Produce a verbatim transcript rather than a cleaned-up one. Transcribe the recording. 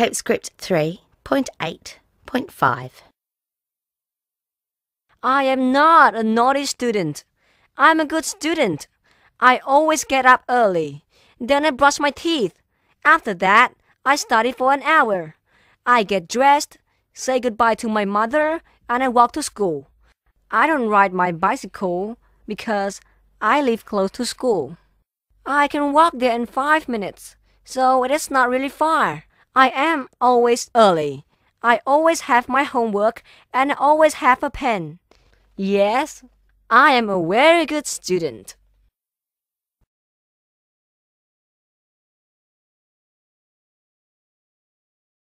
Tape script three point eight point five. I am not a naughty student. I'm a good student. I always get up early. Then I brush my teeth. After that, I study for an hour. I get dressed, say goodbye to my mother, and I walk to school. I don't ride my bicycle because I live close to school. I can walk there in five minutes, so it is not really far. I am always early. I always have my homework and I always have a pen. Yes, I am a very good student.